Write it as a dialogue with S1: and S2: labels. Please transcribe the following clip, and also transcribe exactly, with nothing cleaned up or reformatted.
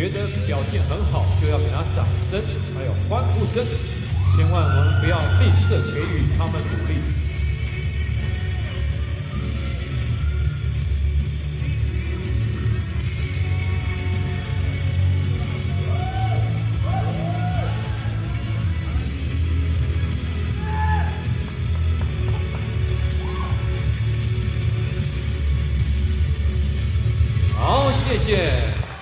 S1: 觉得表现很好，就要给他掌声，还有欢呼声，千万我们不要吝啬给予他们鼓励。 好，谢谢。